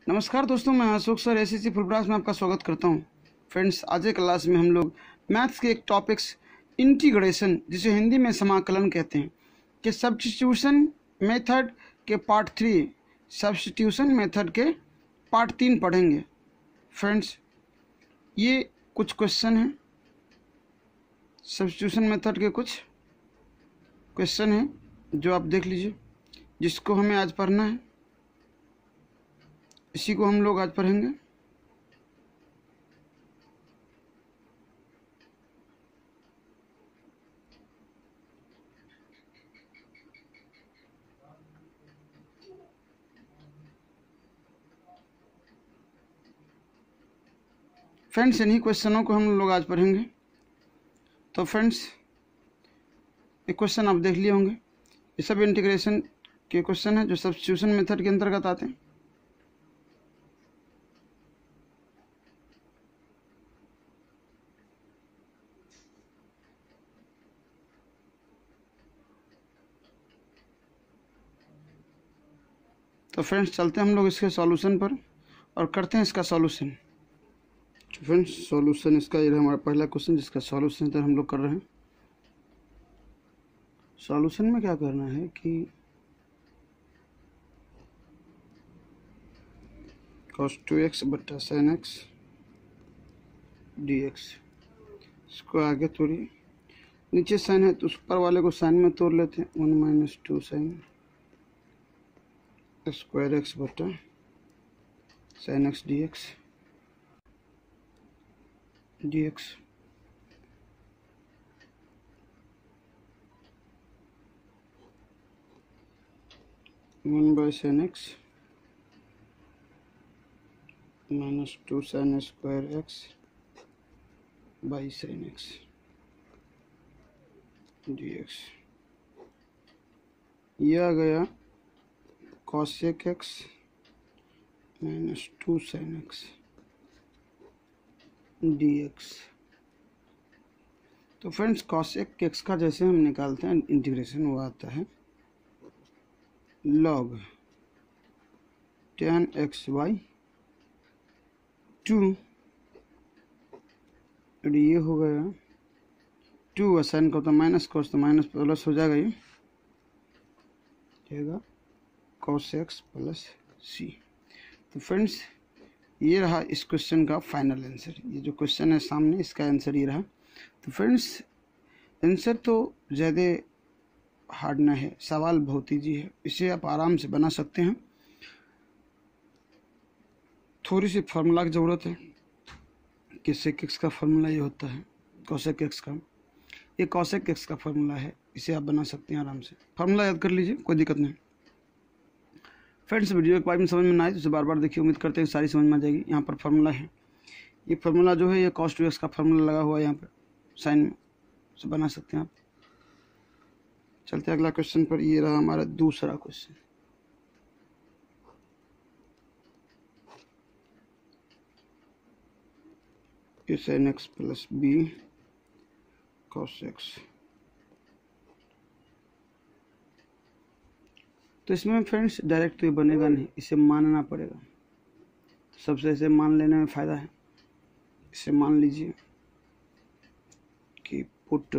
नमस्कार दोस्तों, मैं अशोक सर एसएससी फुल ब्रास में आपका स्वागत करता हूं। फ्रेंड्स, आज के क्लास में हम लोग मैथ्स के एक टॉपिक्स इंटीग्रेशन, जिसे हिंदी में समाकलन कहते हैं, के सब्स्टिट्यूशन मेथड के पार्ट 3 सब्स्टिट्यूशन मेथड के पार्ट 3 पढ़ेंगे। फ्रेंड्स, ये कुछ क्वेश्चन हैं, सब्स्टिट्यूशन मेथड के कुछ क्वेश्चन हैं जो आप देख लीजिए, जिसको हमें आज पढ़ना है। इसी को हम लोग आज पढ़ेंगे। फ्रेंड्स, इन्हीं क्वेश्चनों को हम लोग आज पढ़ेंगे। तो फ्रेंड्स, एक क्वेश्चन आप देख लिए होंगे। ये सब इंटीग्रेशन के क्वेश्चन हैं जो सब्स्टिट्यूशन मेथड के अंतर्गत आते हैं। तो फ्रेंड्स, चलते हैं हम लोग इसके सॉल्यूशन पर और करते हैं इसका सॉल्यूशन। तो फ्रेंड्स, सॉल्यूशन इसका ये हमारा पहला क्वेश्चन, जिसका सॉल्यूशन इधर हम लोग कर रहे हैं। सॉल्यूशन में क्या करना है कि cos 2x बट्टा sin x dx, इसको आगे तोड़िए। नीचे साइन है तो उस ऊपर वाले को साइन में तोड़ लेते हैं। 1 - 2 sin स्क्वायर एक्स बटा sin x dx 1/sin x minus 2 sin square x by sin x dx। ये आ गया cosec x minus 2 sin x dx। तो फ्रेंड्स, cosec x का जैसे हम निकालते हैं इंटीग्रेशन, वो आता है log tan x by 2। और ये हो गया 2 साइन का तो माइनस cos, तो माइनस प्लस हो जाएगा, ये जाएगा cos x प्लस c। तो फ्रेंड्स, ये रहा इस क्वेश्चन का फाइनल आंसर। ये जो क्वेश्चन है सामने, इसका आंसर ये रहा। तो फ्रेंड्स, आंसर तो ज़्यादा हार्ड ना है, सवाल बहुत ईजी है, इसे आप आराम से बना सकते हैं। थोड़ी सी फार्मूला की ज़रूरत है कि sec x का फार्मूला ये होता है cosec x का। ये cosec x का फार्मूला है, इसे आप बना सकते हैं आराम से। फार्मूला याद कर लीजिए, कोई दिक्कत नहीं। फ्रेंड्स, वीडियो एक बार में समझ में ना आए तो उसे बार बार देखिए, उम्मीद करते हैं सारी समझ में आ जाएगी। यहाँ पर फार्मूला है, ये फार्मूला जो है ये cos 2x का फार्मूला लगा हुआ है यहाँ पर साइन में, उसे बना सकते हैं आप। चलते हैं अगला क्वेश्चन पर। ये रहा हमारा दूसरा क्वेश्चन। ये sin x plus b cos x। तो इसमें फ्रेंड्स डायरेक्ट तो ये बनेगा नहीं, इसे मानना पड़ेगा। सबसे इसे मान लेने में फ़ायदा है। इसे मान लीजिए कि पुट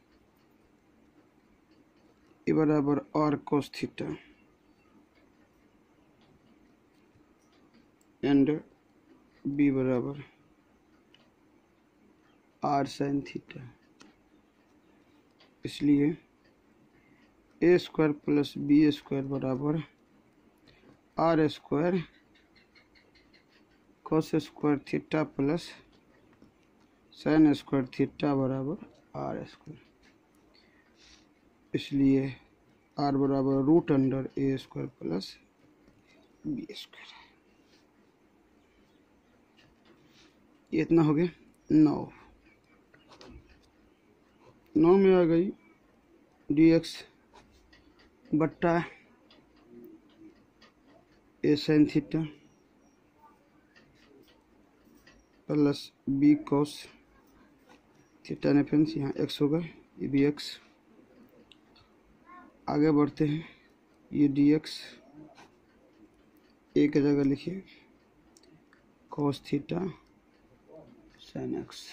ए बराबर r cos theta and b बराबर r sin थीटा। इसलिए a square plus b square बराबर r square cos square theta plus sin square theta बराबर r स्क्वायर। इसलिए r बराबर root under a square plus b square. ये इतना हो गया 9 में आ गई dx बट्टा a sin theta plus b cos theta ने फ्रेंड्स यहाँ x होगा, ये भी x। आगे बढ़ते हैं। ये dx एक जगह लिखिए cos theta sin x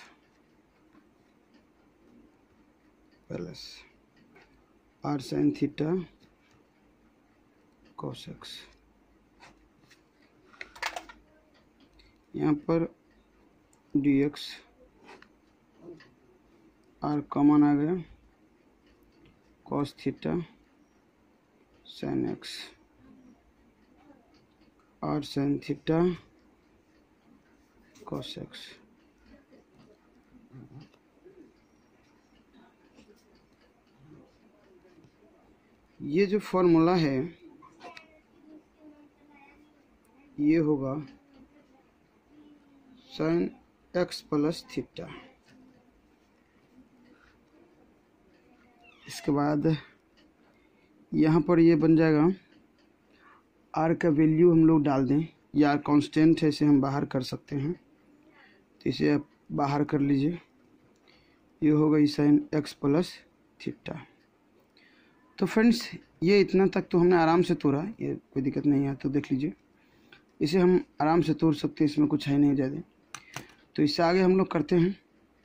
plus r sin theta cos x। यहाँ पर dx r कॉमन आ गया, cos theta sin x, r sin theta cos x। ये जो फॉर्मूला है ये होगा sin x प्लस थीटा। इसके बाद यहाँ पर ये बन जाएगा, r का वैल्यू हम लोग डाल दें, या r कांस्टेंट है, इसे हम बाहर कर सकते हैं, तो इसे आप बाहर कर लीजिए। ये होगा sin x प्लस थीटा। तो फ्रेंड्स ये इतना तक तो हमने आराम से तोड़ा, ये कोई दिक्कत नहीं है, तो देख लीजिए इसे हम आराम से तोड़ सकते हैं, इसमें कुछ है नहीं ज़्यादा। तो इससे आगे हम लोग करते हैं।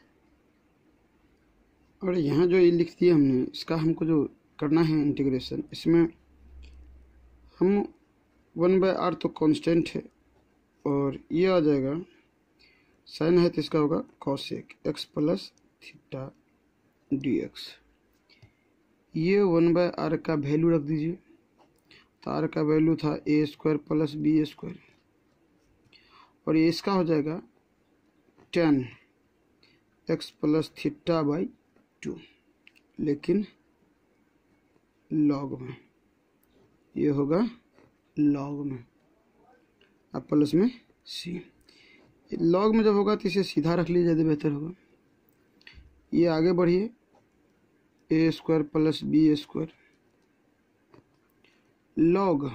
और यहाँ जो ये लिख दिया हमने, इसका हमको जो करना है इंटीग्रेशन, इसमें हम 1/r तो कांस्टेंट है, और ये आ जाएगा साइन है तो इसका होगा cosec x plus theta dx। ये 1/r का वैल्यू रख दीजिए, तो r का वैल्यू था a² प्लस b², और ये इसका हो जाएगा tan x plus theta by 2, लेकिन लॉग में, ये होगा लॉग में, अब प्लस में c। लॉग में जब होगा तो इसे सीधा रख लीजिए, ज़्यादा बेहतर होगा। ये आगे बढ़िए, a² plus b² log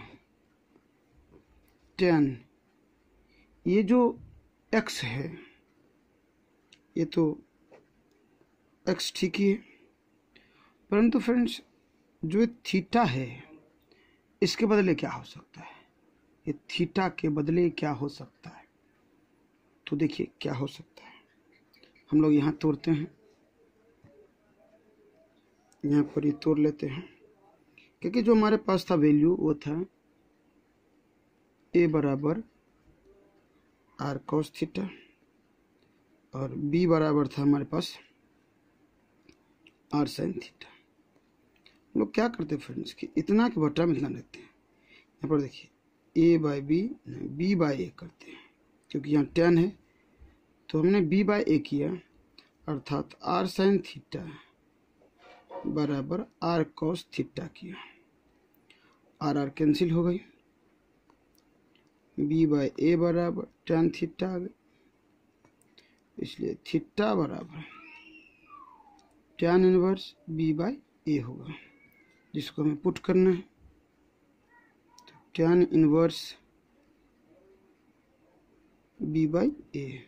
tan, ये जो x है ये तो x ठीक ही है, परंतु फ्रेंड्स जो थीटा है इसके बदले क्या हो सकता है, ये थीटा के बदले क्या हो सकता है, तो देखिए क्या हो सकता है। हम लोग यहाँ तोड़ते हैं, यहाँ पर ये तोड़ लेते हैं, क्योंकि जो हमारे पास था वैल्यू वो था a बराबर r cos थीटा, और b बराबर था हमारे पास r sin थीटा। लोग क्या करते हैं फ्रेंड्स कि इतना के बटा में इतना रखते हैं। यहाँ पर देखिए a by b, b by a करते हैं, क्योंकि यहाँ tan है तो हमने b बाई ए किया, अर्थात r sin थीटा बराबर r cos थीटा किया, r कैंसिल हो गई, b बाई ए बराबर tan थीटा आ गई, इसलिए थीटा बराबर tan inverse b by a होगा, जिसको हमें पुट करना है। तो tan inverse b by a,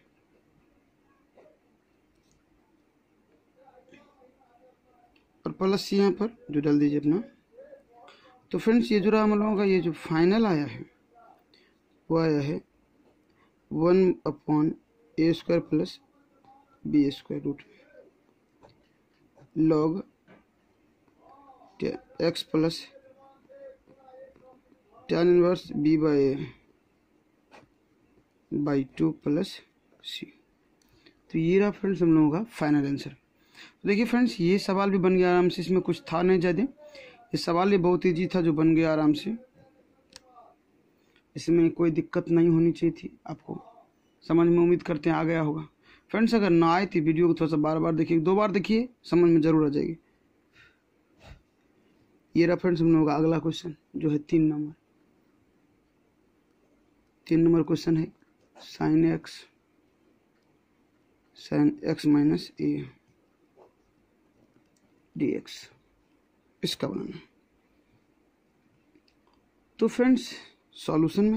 और प्लस सी यहाँ पर जो डाल दीजिए अपना। तो फ्रेंड्स ये जो रहा हम लोगों का, ये जो फाइनल आया है वो आया है 1/a² plus b² root log x plus tan inverse b by a by 2 plus सी। तो ये रहा फ्रेंड्स हम लोगों का फाइनल आंसर। तो देखिए फ्रेंड्स ये सवाल भी बन गया आराम से, इसमें कुछ था नहीं ज़्यादा, ये सवाल ये बहुत ईजी था जो बन गया आराम से, इसमें कोई दिक्कत नहीं होनी चाहिए थी। आपको समझ में उम्मीद करते हैं आ गया होगा। फ्रेंड्स अगर ना आए तो वीडियो को थोड़ा सा बार बार देखिए, 2 बार देखिए, समझ में ज़रूर आ जाएगी। ये रहा फ्रेंड्स हम लोगों का अगला क्वेश्चन जो है 3 नंबर। 3 नंबर क्वेश्चन है sin x minus a dx, इसका बनाना। तो फ्रेंड्स सॉल्यूशन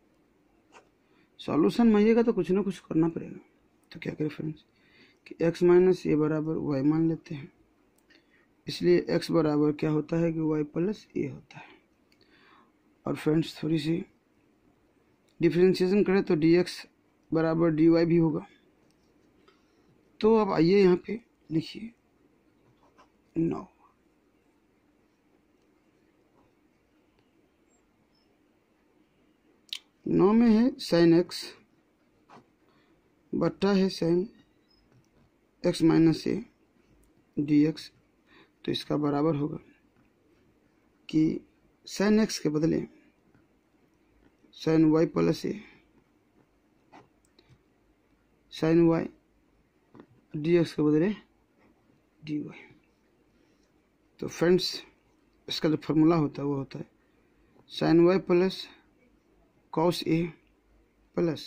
में आइएगा तो कुछ ना कुछ करना पड़ेगा। तो क्या करें फ्रेंड्स कि x माइनस ए बराबर y मान लेते हैं, इसलिए x बराबर क्या होता है कि y प्लस ए होता है। और फ्रेंड्स थोड़ी सी डिफरेंशिएशन करें तो dx बराबर dy भी होगा। तो अब आइए यहाँ पे लिखिए 9 में है sin x बट्टा है sin x minus a dx। तो इसका बराबर होगा कि sin x के बदले sin y plus a sin y dx के बदले dy। तो फ्रेंड्स इसका जो फॉर्मूला होता है वो होता है sin y plus cos a plus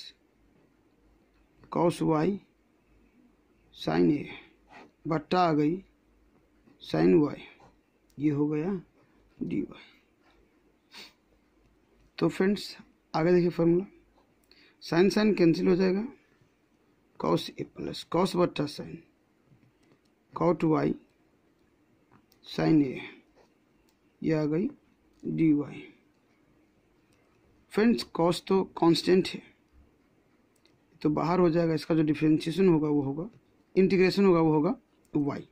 cos y sin a बट्टा आ गई sin y, ये हो गया dy। तो फ्रेंड्स आगे देखिए फॉर्मूला sin sin कैंसिल हो जाएगा cos a प्लस cos बट्टा sin cot y sin a, ये आ गई dy। फ्रेंड्स cos तो कांस्टेंट है तो बाहर हो जाएगा, इसका जो डिफरेंशिएशन होगा वो होगा, इंटीग्रेशन होगा वो होगा y,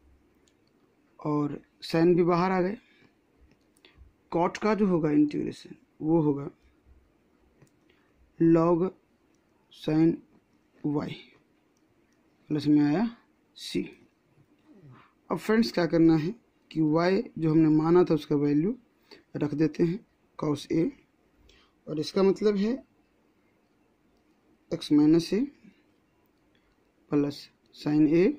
और sin भी बाहर आ गए। cot का जो होगा इंटीग्रेशन वो होगा log sin y प्लस में आया c। अब फ्रेंड्स क्या करना है कि y जो हमने माना था उसका वैल्यू रख देते हैं cos a, और इसका मतलब है x minus a plus sin a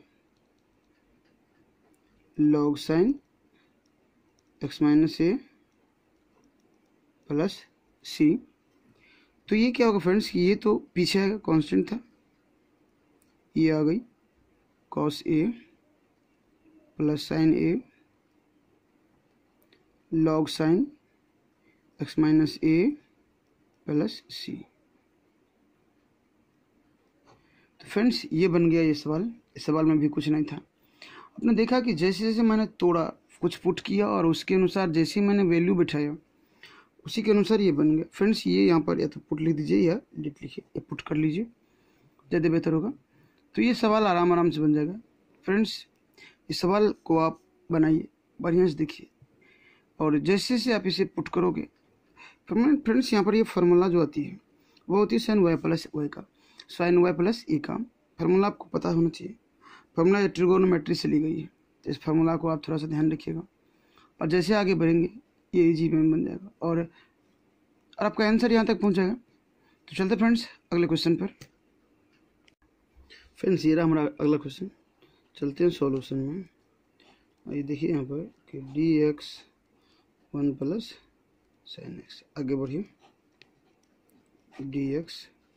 log sin x minus a plus c। तो ये क्या होगा फ्रेंड्स, ये तो पीछे आएगा, कांस्टेंट था, ये आ गई cos a plus sin a log sin x minus a plus c। तो फ्रेंड्स ये बन गया ये सवाल। इस सवाल में भी कुछ नहीं था। आपने देखा कि जैसे जैसे मैंने तोड़ा, कुछ पुट किया और उसके अनुसार जैसे मैंने वैल्यू बिठाया उसी के अनुसार ये बन गया। फ्रेंड्स ये यहाँ पर या तो पुट लिख दीजिए या लिट लिखिए, या पुट कर लीजिए, ज़्यादा बेहतर होगा। तो ये सवाल आराम से बन जाएगा। फ्रेंड्स इस सवाल को आप बनाइए, बढ़िया से देखिए, और जैसे जैसे आप इसे पुट करोगे फ्रेंड्स यहाँ पर ये फार्मूला जो आती है वो होती है sin y प्लस y का, sin y प्लस ए का फार्मूला आपको पता होना चाहिए। फार्मूला ट्रिगोनोमेट्री से ली गई है, तो इस फार्मूला को आप थोड़ा सा ध्यान रखिएगा, और जैसे आगे बढ़ेंगे ये इजी में बन जाएगा और आपका आंसर यहाँ तक पहुँच जाएगा। तो चलते फ्रेंड्स अगले क्वेश्चन पर। फ्रेंड्स ये रहा हमारा अगला क्वेश्चन, चलते हैं सॉल्यूशन में। ये देखिए यहाँ पर कि dx 1 प्लस sin x, आगे बढ़िए, dx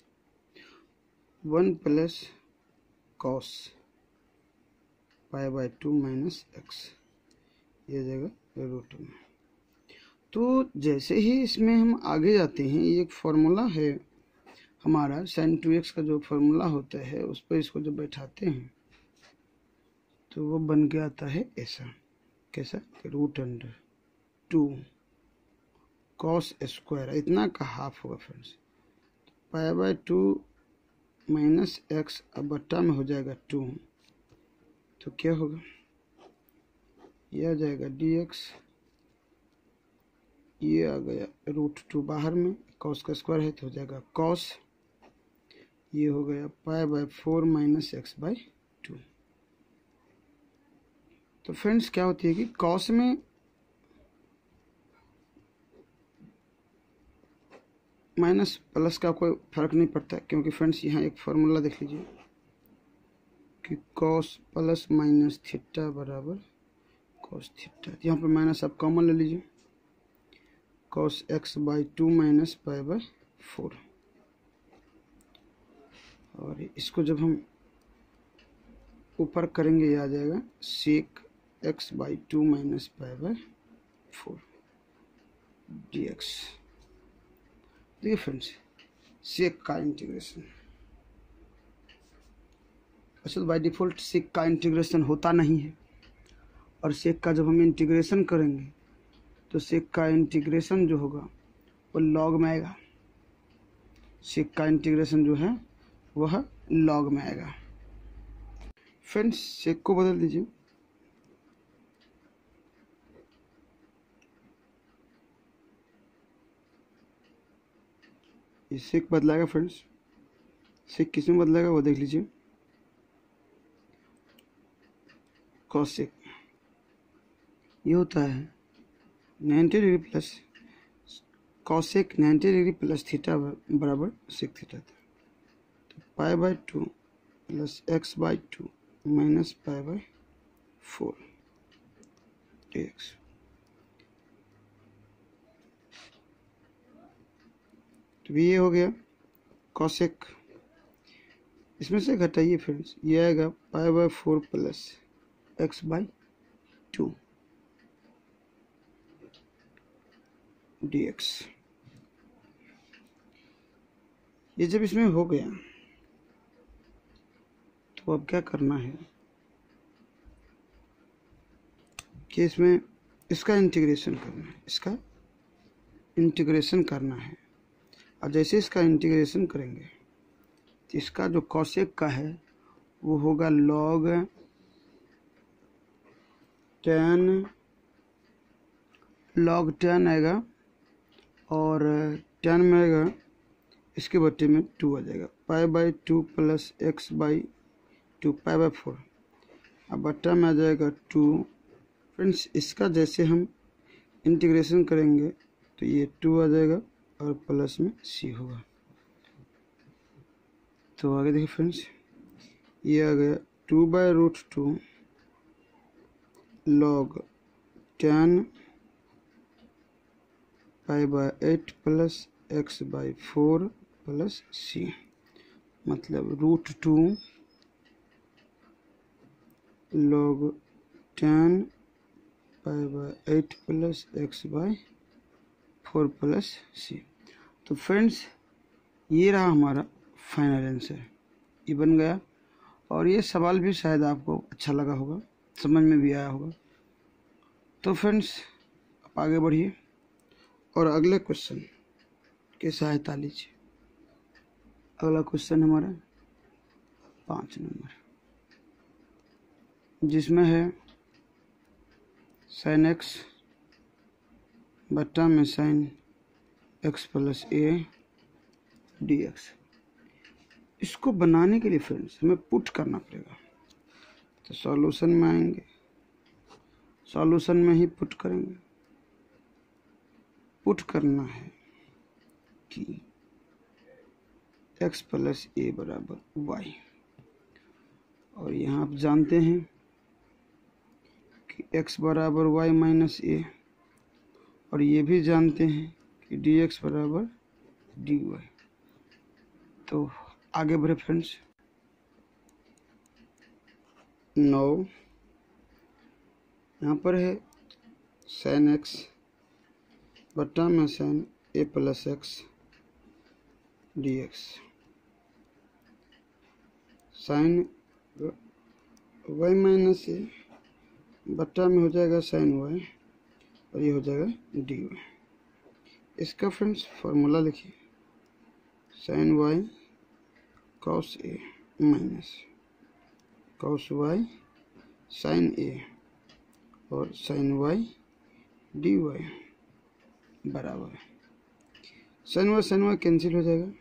1 plus cos pi by 2 minus x, ये जगह रूट में। तो जैसे ही इसमें हम आगे जाते हैं, ये एक फॉर्मूला है हमारा sin 2x का, जो फॉर्मूला होता है उस पर इसको जब बैठाते हैं तो वो बन के आता है ऐसा, कैसा, रूट अंडर 2 cos स्क्वायर, इतना का हाफ होगा friends, pi by 2 minus x, अब बट्टा में हो जाएगा 2, तो क्या होगा, ये आ जाएगा dx, ये आ गया रूट 2 बाहर में, cos का स्क्वायर है तो हो जाएगा cos, ये हो गया pi by 4 minus x by 2। तो फ्रेंड्स क्या होती है कि cos में माइनस प्लस का कोई फर्क नहीं पड़ता, क्योंकि फ्रेंड्स यहाँ एक फार्मूला देख लीजिए कि cos प्लस माइनस थीटा बराबर cos थीटा, यहाँ पर माइनस आप कॉमन ले लीजिए, cos x by 2 minus pi by 4, और इसको जब हम ऊपर करेंगे ये आ जाएगा sec x by 2 minus pi by 4 dx। देखिए फ्रेंड्स सेक का इंटीग्रेशन, असल बाय डिफ़ॉल्ट सेक का इंटीग्रेशन होता नहीं है, और सेक का जब हम इंटीग्रेशन करेंगे तो सेक का इंटीग्रेशन जो होगा वो लॉग में आएगा। सेक का इंटीग्रेशन जो है वह लॉग में आएगा। फ्रेंड्स सेक को बदल दीजिए, ये सेक बदलाएगा। फ्रेंड्स सेक किस में बदलेगा वो देख लीजिए, कॉसेक ये होता है 90 degree plus cosec 90 degree plus theta बराबर सेक थीटा। तो pi by 2 plus x by 2 minus pi by 4 dx। तो ये हो गया कॉसेक। इसमें से घटाइए फ्रेंड्स, ये आएगा pi by 4 plus x by 2 dx। ये जब इसमें हो गया तो अब क्या करना है कि इसमें इसका इंटीग्रेशन करना है, इसका इंटीग्रेशन करना है। और जैसे इसका इंटीग्रेशन करेंगे तो इसका जो कॉसेक का है वो होगा लॉग 10 आएगा और 10 में आएगा इसके बट्टे में 2 आ जाएगा, pi by 2 plus x by 2 pi by 4। अब बट्टा में आ जाएगा 2। फ्रेंड्स इसका जैसे हम इंटीग्रेशन करेंगे तो ये 2 आ जाएगा और प्लस में c होगा। तो आगे देखिए फ्रेंड्स, ये आ गया 2/√2 log 10 pi by 8 plus x by 4 plus c, मतलब √2 log 10 pi by 8 plus x by 4 plus c। तो फ्रेंड्स ये रहा हमारा फाइनल आंसर, ये बन गया। और ये सवाल भी शायद आपको अच्छा लगा होगा, समझ में भी आया होगा। तो फ्रेंड्स आप आगे बढ़िए और अगले क्वेश्चन की सहायता लीजिए। अगला क्वेश्चन हमारा 5 नंबर, जिसमें है साइन एक्स बट्टा में sine x plus a dx। इसको बनाने के लिए फ्रेंड्स हमें पुट करना पड़ेगा। तो सॉल्यूशन में आएंगे, सॉल्यूशन में ही पुट करेंगे। पुट करना है कि x प्लस ए बराबर वाई, और यहाँ आप जानते हैं कि x बराबर वाई माइनस ए, और ये भी जानते हैं कि dx बराबर dy। तो आगे बढ़े फ्रेंड्स। 9 यहाँ पर है साइन एक्स बट्टा में sine a plus x dx। Sine y minus a बट्टा में हो जाएगा साइन वाई और ये हो जाएगा dy। इसका फ्रेंड्स फॉर्मूला लिखिए, sine y cos a minus cos y sine a और साइन वाई डी वाई बराबर साइन वाई कैंसिल हो जाएगा,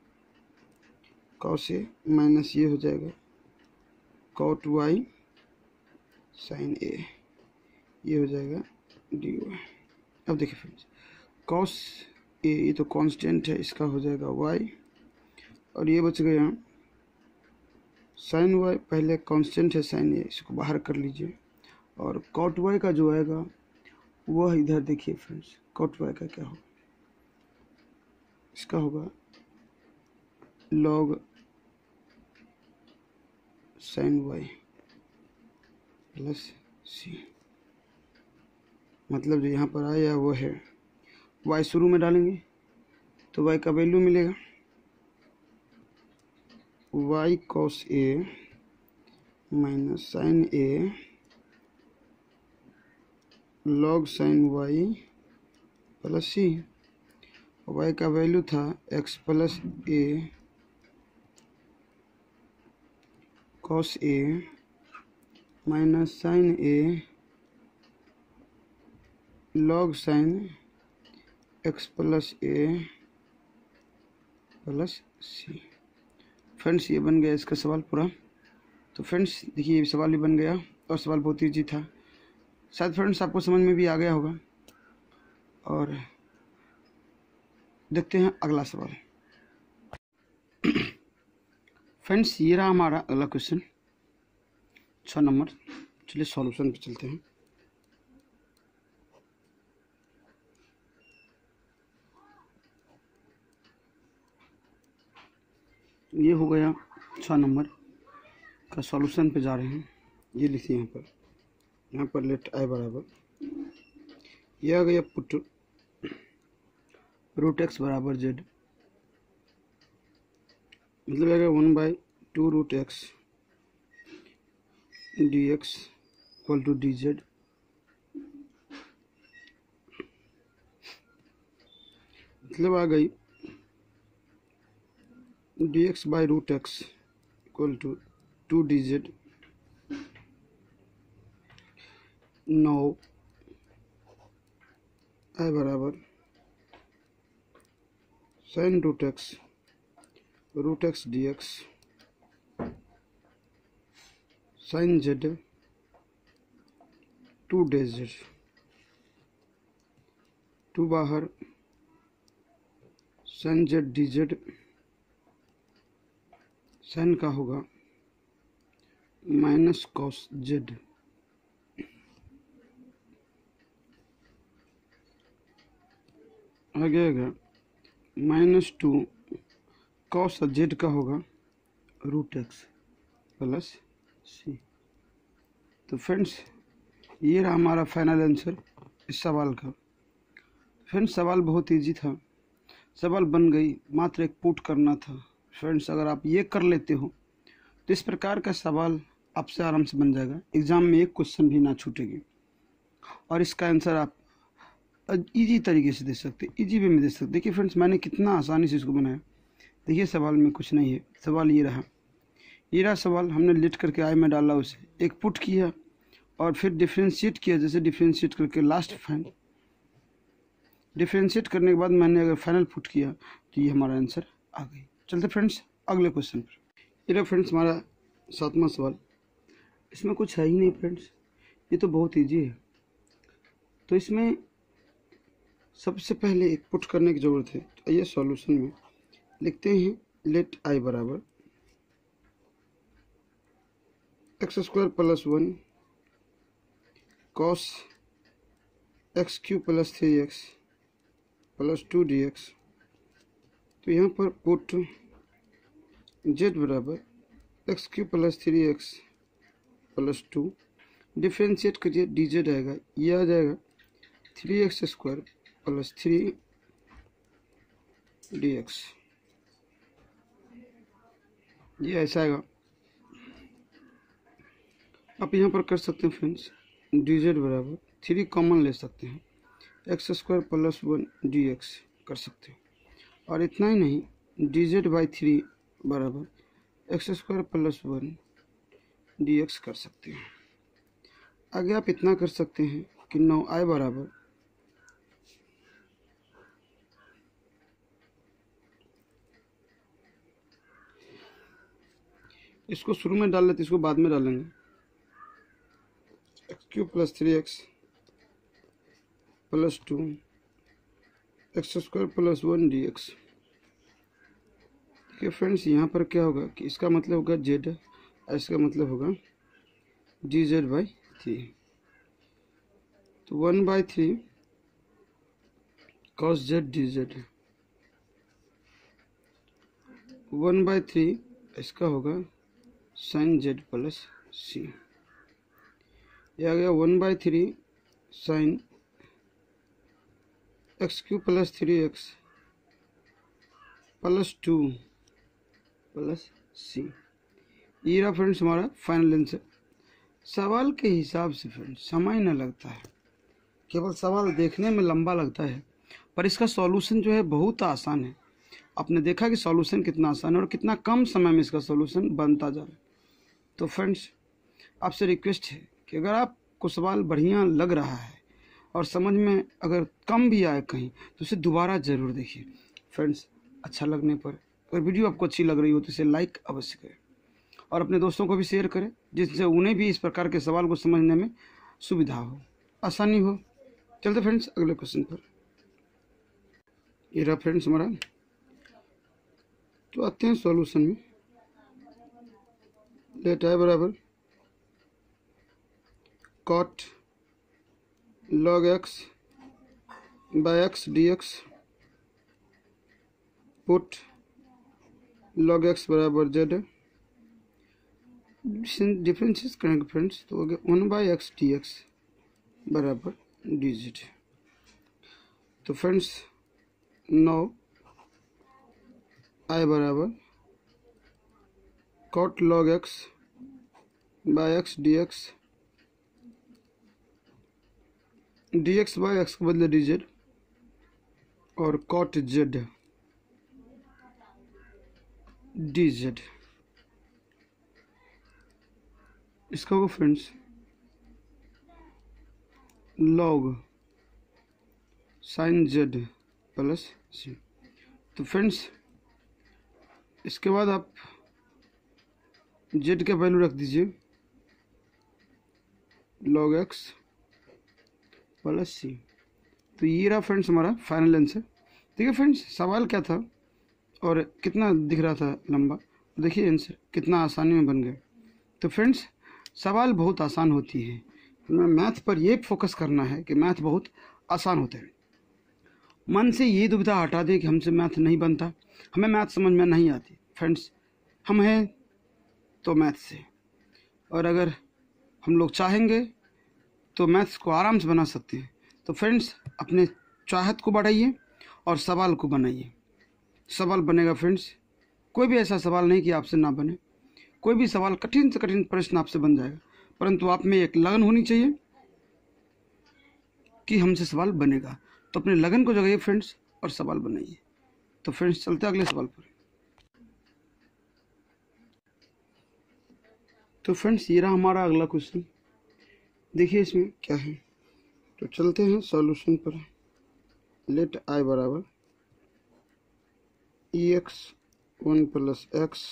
कॉस ए माइनस ये हो जाएगा कॉट वाई साइन ए, ये हो जाएगा डी वाई। अब देखिए फ्रेंड्स, कॉस ए ये तो कांस्टेंट है, इसका हो जाएगा वाई, और ये बच गया साइन वाई, पहले कांस्टेंट है साइन ए, इसको बाहर कर लीजिए। और कॉट वाई का जो आएगा वह इधर देखिए फ्रेंड्स, कॉट वाई का क्या होगा, इसका होगा log sine y plus c. मतलब जो यहाँ पर आया वो है वाई शुरू में डालेंगे तो वाई का वैल्यू मिलेगा y cos a minus sine a log sine y plus c. Y का वैल्यू था x plus a cos a minus sine a log sine x plus a plus C. Friends ये बन गया इसका सवाल पूरा। तो फ्रेंड्स देखिए ये सवाल भी बन गया और सवाल बहुत ईजी था। शायद फ्रेंड्स आपको समझ में भी आ गया होगा। और देखते हैं अगला सवाल। फ्रेंड्स ये रहा हमारा अगला क्वेश्चन 6 नंबर। चलिए सॉल्यूशन पे चलते हैं। ये हो गया 6 नंबर का सॉल्यूशन पे जा रहे हैं। ये लिखिए यहाँ पर लेट आई बराबर, यह आ गया पुट रूट एक्स बराबर जेड, मतलब आ गया 1/2 root x D x equal to d z. मतलब आ गई d x by root x equal to 2 d z. 9 I बराबर sine root x D x sine z 2 d z. 2 बाहर sine z d z, sine का होगा minus cos Z. आगे आएगा -2 cos Z का होगा रूट एक्स प्लस सी। तो friends ये रहा हमारा फाइनल आंसर इस सवाल का। फ्रेंड्स सवाल बहुत इजी था, सवाल बन गई, मात्र एक पुट करना था। फ्रेंड्स अगर आप ये कर लेते हो तो इस प्रकार का सवाल आपसे आराम से बन जाएगा। एग्ज़ाम में एक क्वेश्चन भी ना छूटेगी और इसका आंसर आप इजी तरीके से दे सकते, इजी वे में दे सकते। देखिए फ्रेंड्स मैंने कितना आसानी से इसको बनाया। देखिए सवाल में कुछ नहीं है, सवाल ये रहा सवाल। हमने लेट करके आई में डाला, उसे एक पुट किया और फिर डिफ्रेंशिएट किया। जैसे डिफ्रेंशिएट करके लास्ट फाइनल डिफ्रेंशिएट करने के बाद मैंने अगर फाइनल पुट किया तो ये हमारा आंसर आ गई। चलते फ्रेंड्स अगले क्वेश्चन पर। ये रहा फ्रेंड्स हमारा 7वां सवाल। इसमें कुछ है ही नहीं फ्रेंड्स, ये तो बहुत ईजी है। तो इसमें सबसे पहले एक पुट करने की ज़रूरत है। तो आइए सॉल्यूशन में लिखते हैं लेट आई बराबर x² + 1 cos x³ + 3x + 2 dx। तो यहाँ पर पुट z बराबर x³ + 3x + 2, डिफ्रेंशिएट करिए dz आएगा, ये आ जाएगा 3x² + 3 dx। ये ऐसा आएगा। आप यहाँ पर कर सकते हैं फ्रेंड्स dz बराबर 3 कॉमन ले सकते हैं, x² + 1 dx कर सकते हैं। और इतना ही नहीं, dz/3 बराबर x² + 1 dx कर सकते हैं। आगे आप इतना कर सकते हैं कि 9i बराबर इसको शुरू में डाल लेते, इसको बाद में डालेंगे, x³ + 3x + 2 x² + 1 dx। देखिए फ्रेंड्स यहाँ पर क्या होगा कि इसका मतलब होगा z और इसका मतलब होगा dz/3। तो 1/3 cos z dz, 1/3 इसका होगा sin z + c। यह आ गया 1/3 sin x³ + 3x + 2 + c। ये रहा फ्रेंड्स हमारा फाइनल आंसर। सवाल के हिसाब से फ्रेंड्स समय न लगता है, केवल सवाल देखने में लंबा लगता है, पर इसका सॉल्यूशन जो है बहुत आसान है। आपने देखा कि सॉल्यूशन कितना आसान है और कितना कम समय में इसका सॉल्यूशन बनता जा रहा है। तो फ्रेंड्स आपसे रिक्वेस्ट है कि अगर आपको सवाल बढ़िया लग रहा है और समझ में अगर कम भी आए कहीं तो उसे दोबारा ज़रूर देखिए। फ्रेंड्स अच्छा लगने पर अगर वीडियो आपको अच्छी लग रही हो तो इसे लाइक अवश्य करें और अपने दोस्तों को भी शेयर करें, जिससे उन्हें भी इस प्रकार के सवाल को समझने में सुविधा हो, आसानी हो। चलते फ्रेंड्स अगले क्वेश्चन पर। ये रहा फ्रेंड्स हमारा, तो आते हैं सॉल्यूशन में। लेट आई बराबर cot log x by x D x, put log x बराबर जेड। डिफरेंसेस करेंगे फ्रेंड्स, तो हो गया 1/x dx बराबर डी जेड। तो फ्रेंड्स नो आई बराबर cot log x by x D x, D x by x के बदले डी जेड, और कॉट जेड डी जेड। इसका होगा friends log sine z plus सी। तो फ्रेंड्स इसके बाद आप जेड का वैल्यू रख दीजिए लॉग एक्स प्लस सी। तो ये रहा फ्रेंड्स हमारा फाइनल आंसर। देखिए फ्रेंड्स सवाल क्या था और कितना दिख रहा था लंबा, देखिए आंसर कितना आसानी में बन गया। तो फ्रेंड्स सवाल बहुत आसान होती है, हमें मैथ पर ये फोकस करना है कि मैथ बहुत आसान होते हैं। मन से ये दुविधा हटा दें कि हमसे मैथ नहीं बनता, हमें मैथ समझ में नहीं आती। फ्रेंड्स हम हैं तो मैथ से, और अगर हम लोग चाहेंगे तो मैथ्स को आराम से बना सकते हैं। तो फ्रेंड्स अपने चाहत को बढ़ाइए और सवाल को बनाइए, सवाल बनेगा फ्रेंड्स। कोई भी ऐसा सवाल नहीं कि आपसे ना बने, कोई भी सवाल कठिन से कठिन प्रश्न आपसे बन जाएगा, परंतु आप में एक लगन होनी चाहिए कि हमसे सवाल बनेगा। तो अपने लगन को जगाइए फ्रेंड्स और सवाल बनाइए। तो फ्रेंड्स चलते हैं अगले सवाल पर। तो फ्रेंड्स ये रहा हमारा अगला क्वेश्चन, देखिए इसमें क्या है। तो चलते हैं सॉल्यूशन पर। लेट आई बराबर e x 1 + x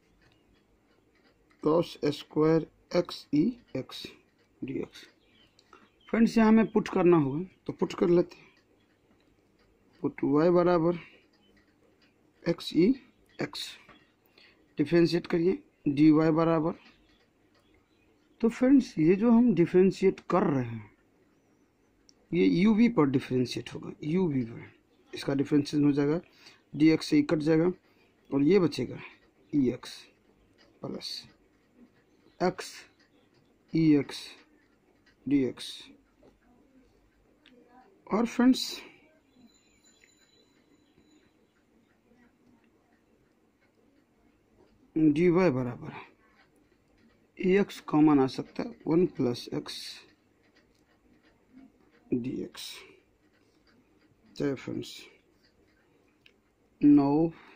cos square x e x D x. Friends यहाँ हमें पुट करना होगा, तो पुट कर लेते हैं। पुट y बराबर एक्स ई एक्स, डिफ्रेंशिएट करिए डी वाई बराबर। तो फ्रेंड्स ये जो हम डिफ्रेंशिएट कर रहे हैं ये यू वी पर डिफ्रेंशिएट होगा, यू वी पर इसका डिफ्रेंशिएशन हो जाएगा, डी एक्स से कट जाएगा और ये बचेगा e x plus x e x D x. और फ्रेंड्स डी वाई बराबर ई एक्स कॉमन आ सकता है 1 + x डी एक्स। चलिए फ्रेंड्स नो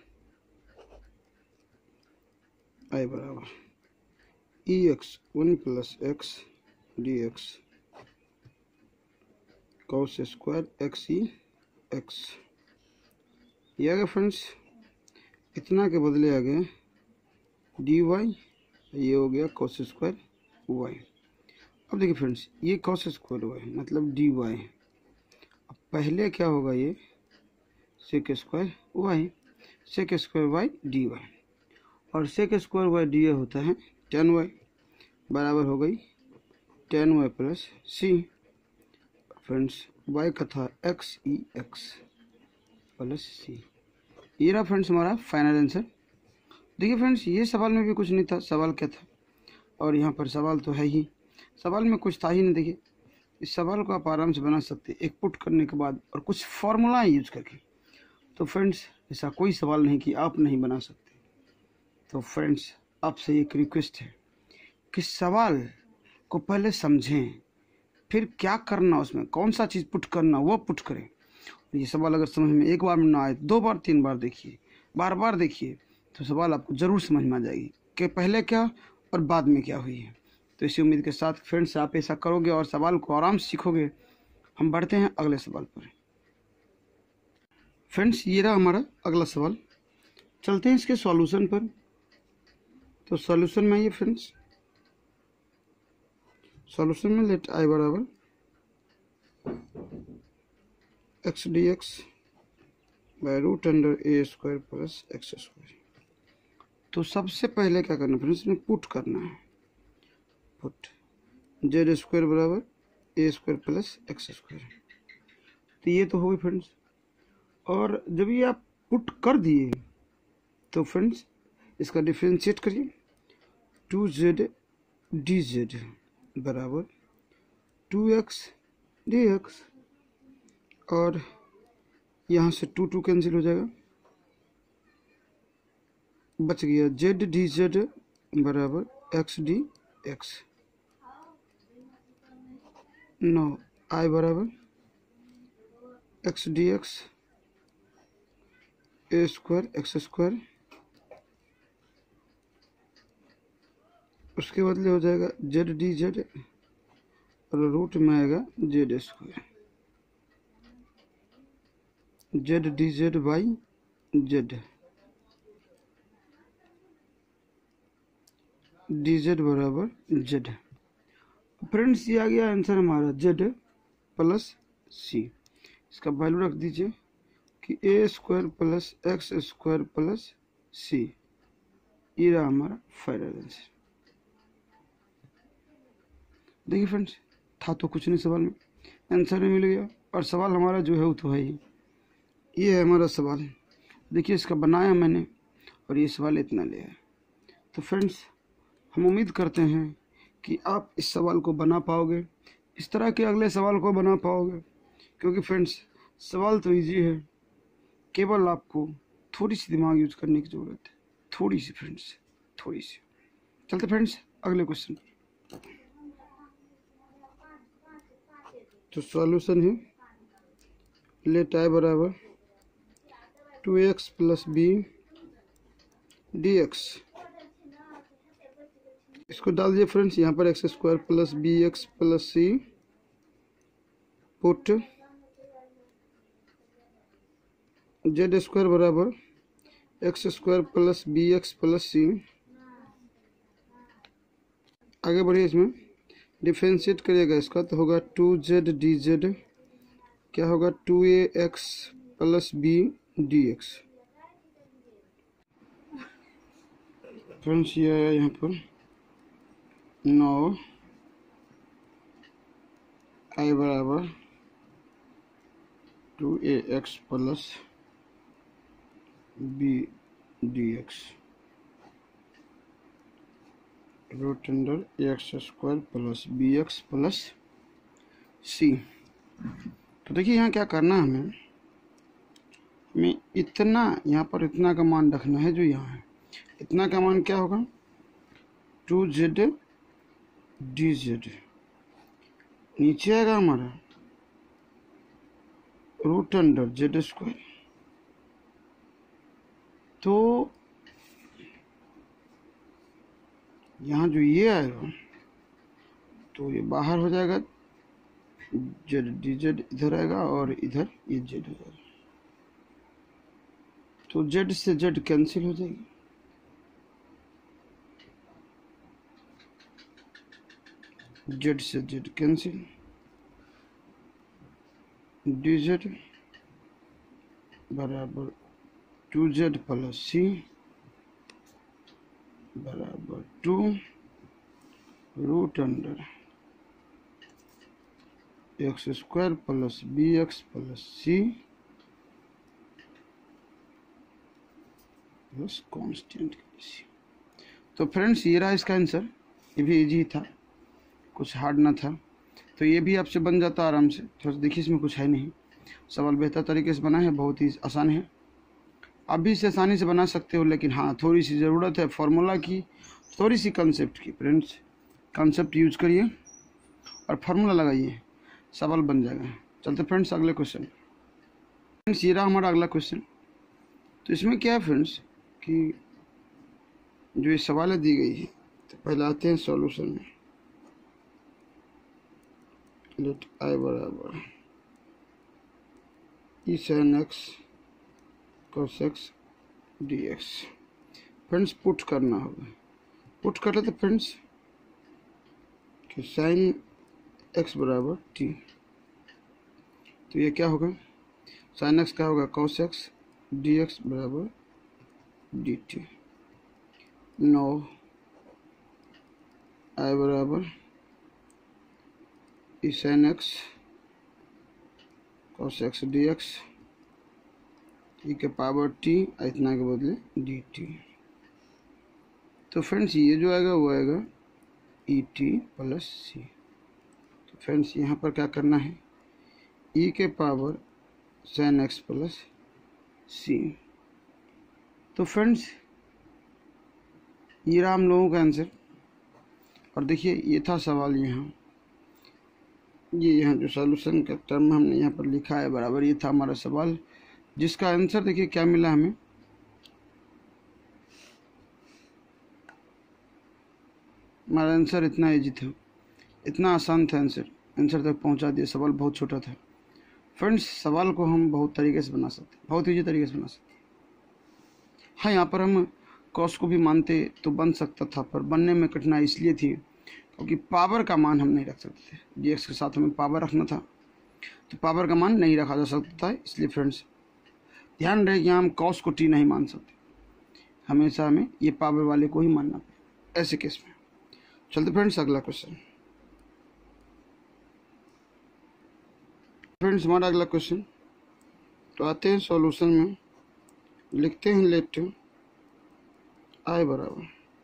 आई बराबर e x 1 + x D x cos square x e x. ये आ गया फ्रेंड्स, इतना के बदले आ गए डी वाई, ये हो गया cos स्क्वायर वाई। अब देखिए फ्रेंड्स ये cos स्क्वायर वाई मतलब डी वाई, अब पहले क्या होगा ये sec square y, sec square y d y, और sec स्क्वायर वाई डी होता है tan वाई, बराबर हो गई tan वाई प्लस सी। फ्रेंड्स वाई का था एक्स ई एक्स प्लस सी। ये रहा फ्रेंड्स हमारा फाइनल आंसर। देखिए फ्रेंड्स ये सवाल में भी कुछ नहीं था, सवाल क्या था, और यहाँ पर सवाल तो है ही, सवाल में कुछ था ही नहीं। देखिए इस सवाल को आप आराम से बना सकते एक पुट करने के बाद और कुछ फॉर्मूला यूज करके। तो फ्रेंड्स ऐसा कोई सवाल नहीं कि आप नहीं बना सकते। तो फ्रेंड्स आपसे एक रिक्वेस्ट है कि सवाल को पहले समझें, फिर क्या करना उसमें कौन सा चीज़ पुट करना वो पुट करें। ये सवाल अगर समझ में एक बार में ना आए 2 बार 3 बार देखिए, बार बार देखिए, तो सवाल आपको ज़रूर समझ में आ जाएगी कि पहले क्या और बाद में क्या हुई है। तो इसी उम्मीद के साथ फ्रेंड्स आप ऐसा करोगे और सवाल को आराम से सीखोगे। हम बढ़ते हैं अगले सवाल पर। फ्रेंड्स ये रहा हमारा अगला सवाल, चलते हैं इसके सॉल्यूशन पर। तो सॉल्यूशन में ये फ्रेंड्स, सॉल्यूशन में लेट आई बराबर x D x by root under a square plus x square. तो सबसे पहले क्या करना फ्रेंड्स, इसमें पुट करना है। पुट जेड स्क्वायर बराबर a square plus x square. तो ये तो हो गई फ्रेंड्स। और जब ये आप पुट कर दिए तो फ्रेंड्स इसका डिफ्रेंशिएट करिए। 2z dz बराबर 2x dx, और यहाँ से 2 कैंसिल हो जाएगा, बच गया z dz बराबर x dx। नो i बराबर x dx a square x square, उसके बदले हो जाएगा जेड डी जेड और रूट में आएगा z square, z d z by z, d z बराबर जेड। फ्रेंड्स ये आ गया आंसर हमारा जेड प्लस सी। इसका वैल्यू रख दीजिए कि a square plus x square plus सी। ये रहा हमारा फाइनल आंसर। देखिए फ्रेंड्स, था तो कुछ नहीं सवाल में, आंसर भी मिल गया। और सवाल हमारा जो है वो तो है ही, ये है हमारा सवाल। देखिए इसका बनाया मैंने और ये सवाल इतना लिया है। तो फ्रेंड्स हम उम्मीद करते हैं कि आप इस सवाल को बना पाओगे, इस तरह के अगले सवाल को बना पाओगे, क्योंकि फ्रेंड्स सवाल तो इजी है, केवल आपको थोड़ी सी दिमाग यूज करने की ज़रूरत है, थोड़ी सी फ्रेंड्स, थोड़ी सी। चलते फ्रेंड्स अगले क्वेश्चन। तो सॉल्यूशन है लेट आई बराबर 2x plus B D x. इसको डाल दिए फ्रेंड्स, यहाँ पर x square plus B x plus सी, पुट जेड स्क्वायर बराबर x square plus B x plus c. आगे बढ़िए, इसमें डिफ्रेंशिएट करिएगा इसका, तो होगा 2z dz, क्या होगा 2ax plus B D x. Friends ये आया यहाँ पर 9 आई बराबर 2ax plus B D X root under X square plus B x plus सी। तो देखिए यहाँ क्या करना है, हमें इतना, यहाँ पर इतना का मान रखना है जो यहाँ है। इतना का मान क्या होगा 2z dz, नीचे आएगा हमारा रूट अंडर जेड स्क्वायर। तो यहाँ जो ये आएगा तो ये बाहर हो जाएगा, जेड डी जेड इधर आएगा और इधर ये जेड हो जाएगा। तो जेड से जेड कैंसिल हो जाएगी, जेड से जेड कैंसिल, डी जेड बराबर 2z प्लस सी बराबर 2 root under X square plus B x plus C plus constant C. तो फ्रेंड्स ये रहा इसका आंसर, ये भी इजी था, कुछ हार्ड ना था। तो ये भी आपसे बन जाता आराम से। थोड़ा देखिए इसमें कुछ है नहीं, सवाल बेहतर तरीके से बना है, बहुत ही आसान है, आप भी इसे आसानी से बना सकते हो। लेकिन हाँ थोड़ी सी ज़रूरत है फार्मूला की, थोड़ी सी कंसेप्ट की। फ्रेंड्स कंसेप्ट यूज करिए और फार्मूला लगाइए, सवाल बन जाएगा। चलते फ्रेंड्स अगले क्वेश्चन। फ्रेंड्स ये रहा हमारा अगला क्वेश्चन। तो इसमें क्या है फ्रेंड्स कि जो ये सवाल दी गई है तो पहले आते हैं सॉल्यूशन में। लेट आई बराबर E sin x cos x dx। Friends put करना होगा। पुट कर रहे थे फ्रेंड्स कि sin x बराबर t, तो ये क्या होगा, sin x क्या होगा, cos x dx बराबर dt। नो आई बराबर E sin x cos x dx ई के पावर t, इतना के बदले dt। तो फ्रेंड्स ये जो आएगा वो आएगा ई टी प्लस सी। तो फ्रेंड्स यहाँ पर क्या करना है, ई के पावर sin x प्लस सी। तो फ्रेंड्स ये रहा हम लोगों का आंसर। और देखिए ये था सवाल, यहाँ जो सॉल्यूशन का टर्म हमने यहाँ पर लिखा है बराबर, ये था हमारा सवाल, जिसका आंसर देखिए क्या मिला हमें। हमारा आंसर इतना इजी था, इतना आसान था आंसर तक पहुँचा दिया। सवाल बहुत छोटा था फ्रेंड्स। सवाल को हम बहुत तरीके से बना सकते हैं, बहुत ईजी तरीके से बना सकते हैं। हाँ, यहाँ पर हम कॉस को भी मानते तो बन सकता था, पर बनने में कठिनाई इसलिए थी क्योंकि पावर का मान हम नहीं रख सकते थे। dx के साथ हमें पावर रखना था, तो पावर का मान नहीं रखा जा सकता था। इसलिए फ्रेंड्स ध्यान रहे कि हम कॉस को टी नहीं मान सकते, हमेशा हमें ये पावर वाले को ही मानना पड़ेगा ऐसे केस में। चलते फ्रेंड्स अगला क्वेश्चन। फ्रेंड्स हमारा अगला क्वेश्चन, तो आते हैं सॉल्यूशन में, लिखते हैं लेट आई बराबर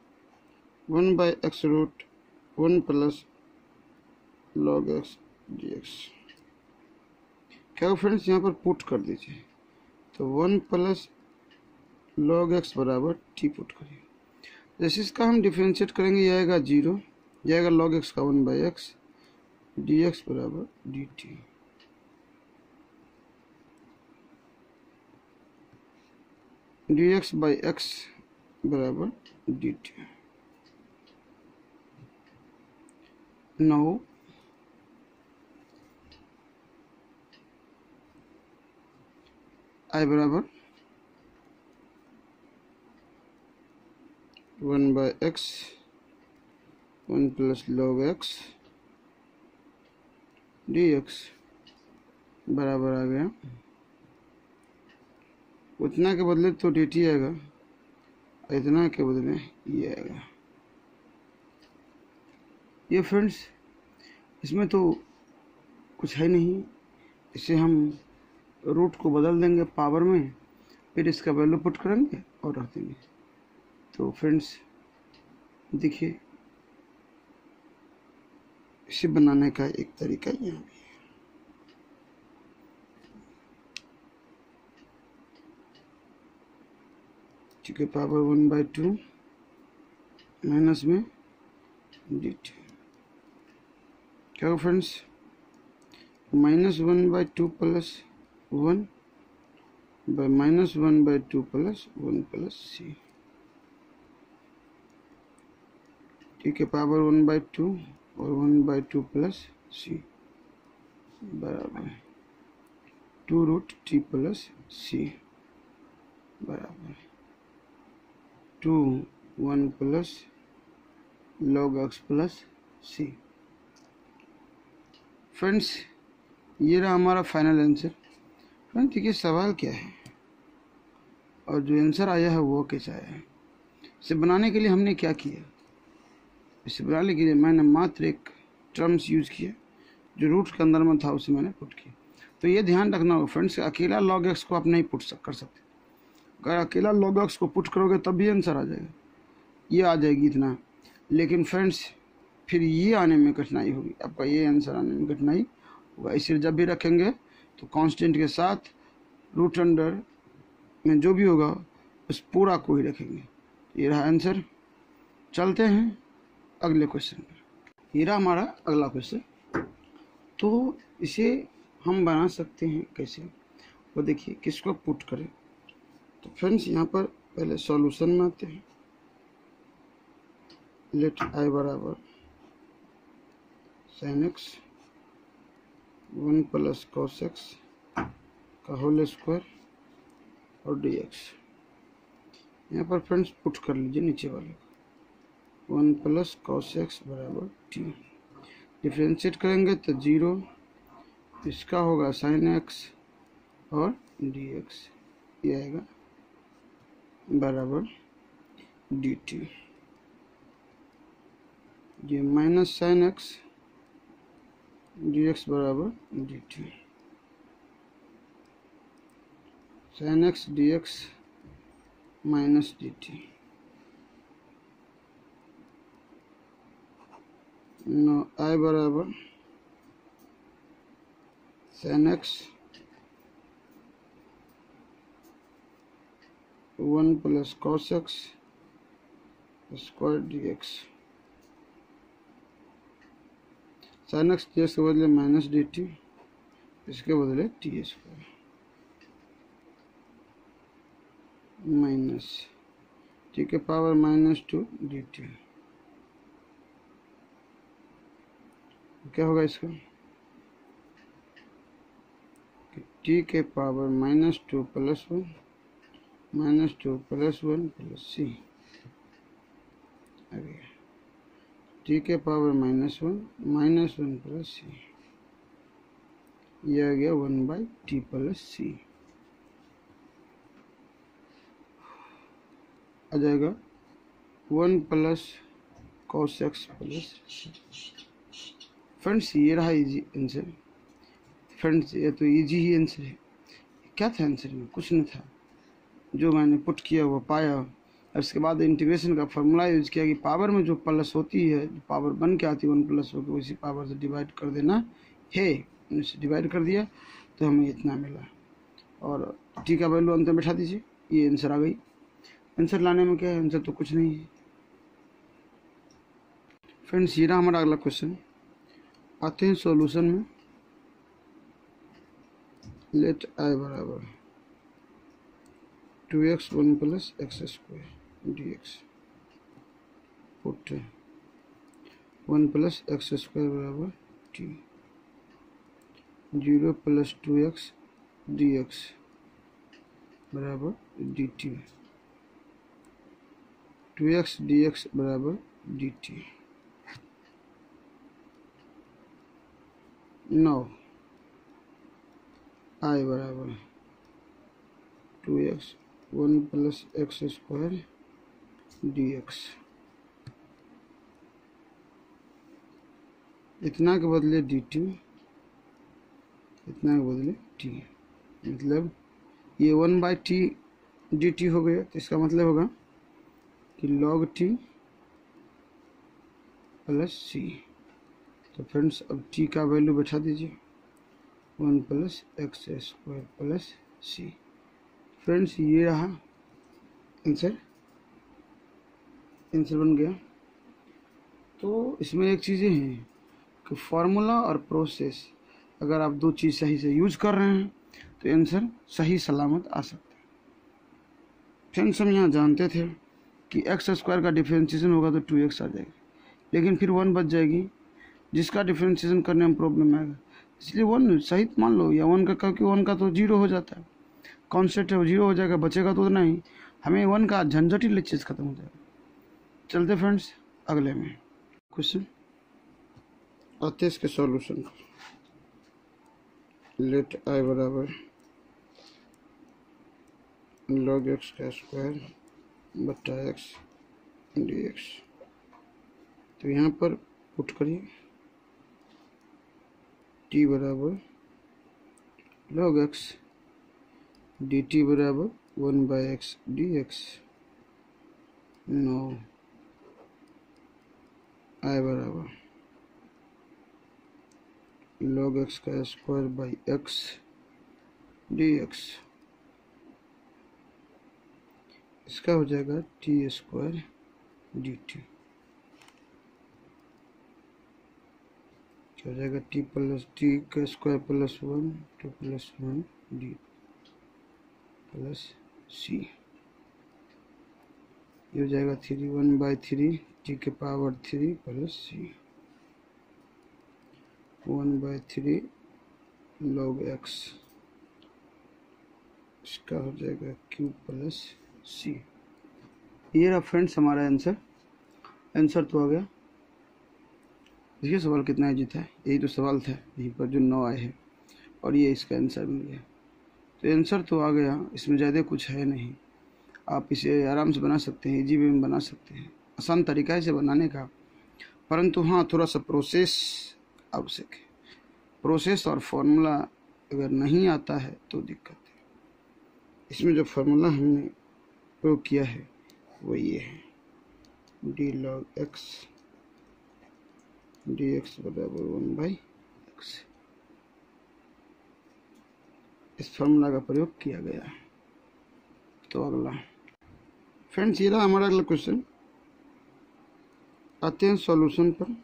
1/x√1 plus log x dx। क्या फ्रेंड्स यहाँ पर पुट कर दीजिए, तो 1 प्लस log x बराबर t पुट करिए। जैसे इसका हम डिफ्रेंशिएट करेंगे, ये आएगा 0, ये आएगा log x का 1/x dx बराबर dt। dx बाई x बराबर dt। नाउ आई बराबर 1/x 1 plus log x dx बराबर आ गया, उतना के बदले तो dt आएगा, इतना के बदले ये आएगा। ये फ्रेंड्स इसमें तो कुछ है नहीं, इसे हम रूट को बदल देंगे पावर में, फिर इसका वैल्यू पुट करेंगे और रख देंगे। तो फ्रेंड्स देखिए इसे बनाने का एक तरीका यहाँ भी है। ठीक है, पावर 1/2 माइनस में dt। क्या हो friends, -1/2 plus 1 by -1/2 plus 1 plus c। ठीक है, पावर 1/2 और 1/2 प्लस c बराबर 2√t प्लस c बराबर 2 1 plus log x plus c। Friends ये रहा हमारा फाइनल आंसर। फ्रेंड्स देखिए सवाल क्या है और जो आंसर आया है वो कैसा आया है। इसे बनाने के लिए हमने क्या किया, इसे बनाने के लिए मैंने मात्र एक टर्म्स यूज़ किया, जो रूट के अंदर में था उसे मैंने पुट किया। तो ये ध्यान रखना होगा फ्रेंड्स, अकेला log x को आप नहीं पुट कर सकते। अगर अकेला log x को पुट करोगे तब भी आंसर आ जाएगा, ये आ जाएगी इतना। लेकिन फ्रेंड्स फिर ये आने में कठिनाई होगी, आपका ये आंसर आने में कठिनाई होगा। इसे जब भी रखेंगे तो कांस्टेंट के साथ रूट अंडर में जो भी होगा उस पूरा को ही रखेंगे। ये रहा आंसर। चलते हैं अगले क्वेश्चन पर। ये रहा हमारा अगला क्वेश्चन। तो इसे हम बना सकते हैं कैसे, वो देखिए किसको पुट करें। तो फ्रेंड्स यहाँ पर पहले सॉल्यूशन में आते हैं, लेट आई बराबर sine X 1 plus cos X का होल स्क्वायर और डी एक्स। यहाँ पर फ्रेंड्स पुट कर लीजिए नीचे वाले को 1 प्लस कॉस एक्स बराबर टी। डिफ्रेंशिएट करेंगे तो 0, इसका होगा साइन एक्स और डी एक्स, ये आएगा बराबर डी टी। ये minus sine X D X बराबर D T. Sine X D X minus D T. Now I बराबर sine X 1 plus cos X square D x. Sine X D X के बदले minus D T, इसके बदले T square minus T के power -2 D T. क्या होगा इसका? T के power -2 plus 1 -2 plus 1 plus C आ गया। टी के पावर -1 प्लस सी, ये आ गया 1/t प्लस सी। आ जाएगा 1 प्लस कॉस एक्स प्लस सी। फ्रेंड्स ये रहा इजी आंसर। फ्रेंड्स ये तो इजी ही आंसर है। क्या था आंसर में? कुछ नहीं था, जो मैंने पुट किया वो पाया, और उसके बाद इंटीग्रेशन का फॉर्मूला यूज किया कि पावर में जो प्लस होती है, जो पावर बन के आती है 1 प्लस होकर, उसी पावर से डिवाइड कर देना है। इससे डिवाइड कर दिया तो हमें इतना मिला, और टी का वैल्यू अंत में बैठा दीजिए, ये आंसर आ गई। आंसर लाने में क्या है? आंसर तो कुछ नहीं है। फ्रेंड्स ये रहा हमारा अगला क्वेश्चन। आते हैं सॉल्यूशन में। लेट आई बराबर 2x 1 plus x square D x. Put 1 plus x square बराबर T. 0 plus 2x D X बराबर D T. 2x D X बराबर डी टी। 9 आई बराबर 2x 1 plus x square D X. इतना के बदले D T, इतना के बदले टी, मतलब ये 1/t डी टी हो गया। तो इसका मतलब होगा कि log t प्लस सी। तो फ्रेंड्स अब t का वैल्यू बैठा दीजिए 1 प्लस एक्स स्क्वायर प्लस सी। फ्रेंड्स ये रहा आंसर, आंसर बन गया। तो इसमें एक चीज़ें हैं कि फार्मूला और प्रोसेस, अगर आप दो चीज़ सही से यूज कर रहे हैं तो आंसर सही सलामत आ सकता है। फ्रेंड्स हम यहाँ जानते थे कि एक्स स्क्वायर का डिफरेंशिएशन होगा तो 2x आ जाएगा, लेकिन फिर 1 बच जाएगी, जिसका डिफरेंशिएशन करने में प्रॉब्लम आएगा। इसलिए 1 सही मान लो, या 1 का, क्योंकि 1 का तो 0 हो जाता है, कॉन्सेप्ट है, वो 0 हो जाएगा, बचेगा तो उतना ही। हमें 1 का झंझट ही चीज़ खत्म हो जाएगा। चलते फ्रेंड्स अगले में क्वेश्चन आते इसके सॉल्यूशन को। लेट आई बराबर log x का स्क्वायर बटा x डी एक्स। तो यहाँ पर पुट करिए t बराबर log x डी टी बराबर 1/x डी एक्स। 9 आई बराबर log x का square by x D X. इसका हो जाएगा टी स्क्वायर डी टी। हो जाएगा टी प्लस टी का square plus 1 2 plus 1 D plus सी। ये हो जाएगा 3 1/3 टी के power 3 plus C 1/3 log x, इसका हो जाएगा क्यू प्लस सी। ये रहा फ्रेंड्स हमारा आंसर तो आ गया। देखिए सवाल कितना इजी था, यही तो सवाल था यहीं पर जो 9 आए हैं और ये इसका आंसर मिल गया। तो आंसर तो आ गया, इसमें ज़्यादा कुछ है नहीं, आप इसे आराम से बना सकते हैं, इजी वे में बना सकते हैं, आसान तरीका है इसे बनाने का। परंतु हाँ, थोड़ा सा प्रोसेस आवश्यक है। प्रोसेस और फॉर्मूला अगर नहीं आता है तो दिक्कत है। इसमें जो फार्मूला हमने प्रयोग किया है वो ये है, डी log x dx बराबर 1/x। इस फार्मूला का प्रयोग किया गया है। तो अगला फ्रेंड्स ये रहा हमारा अगला क्वेश्चन। आते हैं सॉल्यूशन पर।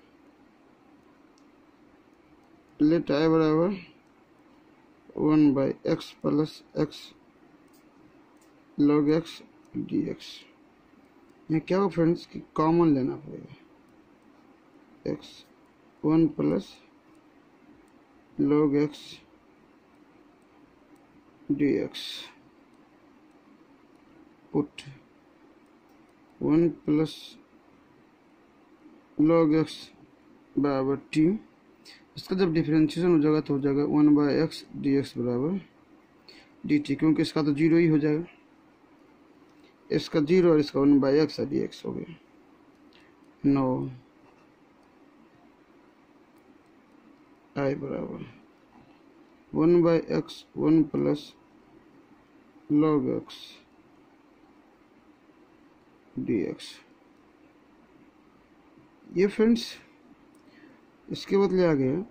लेट i बराबर 1/x plus x log x dx। यहाँ क्या हो फ्रेंड्स कि कॉमन लेना पड़ेगा, x 1 plus log x dx, put 1 plus log x बराबर t। इसका जब डिफरेंशिएशन हो जाएगा तो हो जाएगा 1/x dx बराबर dt, क्योंकि इसका तो 0 ही हो जाएगा, इसका 0 और इसका 1/x dx हो गया। 9 i बराबर 1/x 1 plus log x dx। ये फ्रेंड्स इसके बदले आ गया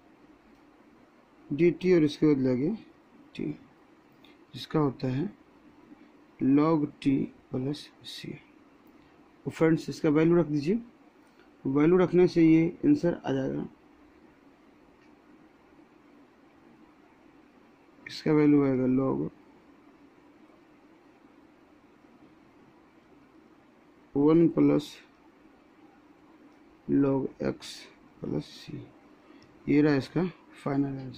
dt और इसके बदले आ गया t, जिसका होता है log t प्लस c। तो फ्रेंड्स इसका वैल्यू रख दीजिए, वैल्यू रखने से ये आंसर आ जाएगा। इसका वैल्यू आएगा log 1 plus log x plus c। ये रहा इसका फाइनल आंसर,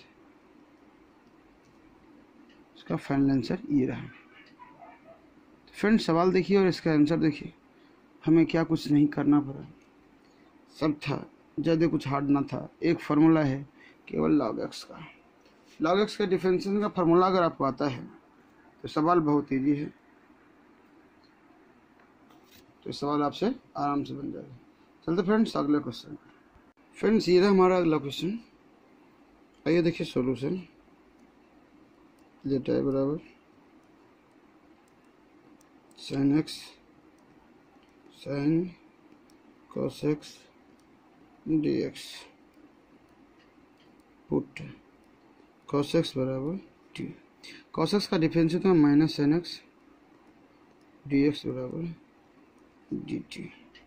इसका फाइनल आंसर ये रहा। फ्रेंड्स सवाल देखिए और इसका आंसर देखिए, हमें क्या कुछ नहीं करना पड़ा, सब था, ज़्यादा कुछ हार्ड ना था। एक फार्मूला है केवल log x का, log x का डिफरेंशिएशन का फार्मूला अगर आपको आता है तो सवाल बहुत ईजी है, तो सवाल आपसे आराम से बन जाएगा। चलते फ्रेंड्स अगले क्वेश्चन। फ्रेंड्स ये रहा हमारा अगला क्वेश्चन। आइए देखिए सॉल्यूशन। लेट i बराबर sin x sin cos x dx, put cos x बराबर t। cos x का डिफरेंशिएशन है माइनस sin x dx बराबर dt,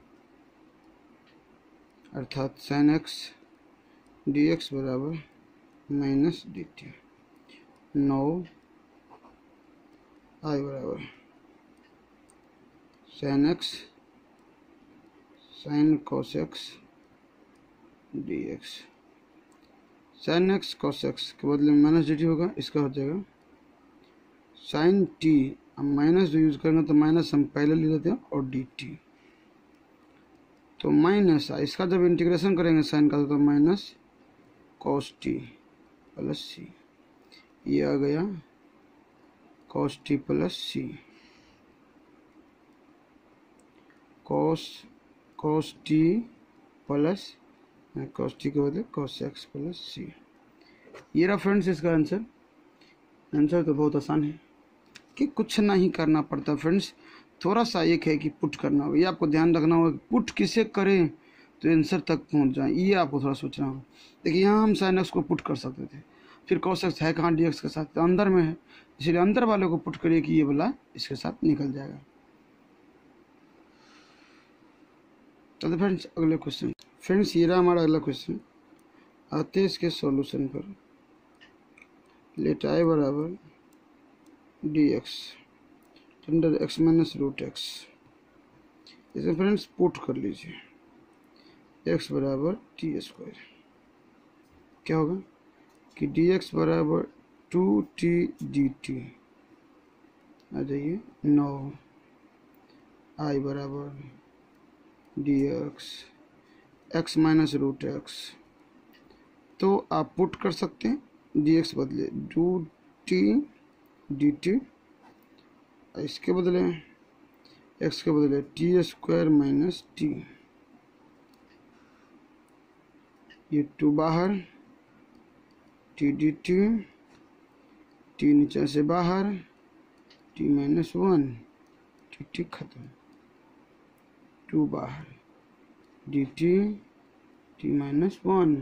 अर्थात sin x dx बराबर माइनस dt। 9 i बराबर sin x sin cos x dx। sin x cos x के बदले में माइनस dt होगा, इसका हो जाएगा sin t। हम माइनस जो यूज़ करेंगे तो माइनस हम पहले ले लेते हैं और dt, तो माइनस इसका जब इंटीग्रेशन करेंगे साइन का तो minus cos t plus c। ये आ गया cos t plus c, cos t plus cos t के बदले cos x प्लस c। ये रहा फ्रेंड्स इसका आंसर। आंसर तो बहुत आसान है कि कुछ नहीं करना पड़ता फ्रेंड्स, थोड़ा सा एक है कि पुट करना होगा। ये आपको ध्यान रखना होगा, पुट किसे करें तो आंसर तक पहुंच जाए, ये आपको थोड़ा सोचना होगा। देखिए यहाँ हम साइन एक्स को पुट कर सकते थे, फिर cos x है कहाँ dx के साथ, तो अंदर में है, इसलिए अंदर वाले को पुट करिए कि ये वाला इसके साथ निकल जाएगा। चलते फ्रेंड्स अगले क्वेश्चन। फ्रेंड्स ये रहा हमारा अगला क्वेश्चन। आते हैं इसके सॉल्यूशन पर। लेट i बराबर dx under x minus root X इसे फ्रेंड्स पुट कर लीजिए x बराबर टी स्क्वायर, क्या होगा कि dx बराबर 2t dt आ जाइए 9 i बराबर dx x minus root X. तो आप पुट कर सकते हैं dx बदले 2t dt, इसके बदले x के बदले टी स्क्वायर माइनस टी, ये 2 बाहर, टी डी टी, टी नीचे से बाहर, टी माइनस 1, टी टी खत्म, 2 बाहर, डी टी, टी माइनस 1,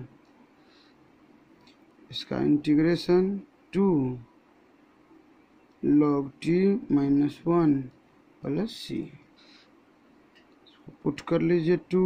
इसका integration 2 log T minus 1 plus सी, पुट कर लीजिए 2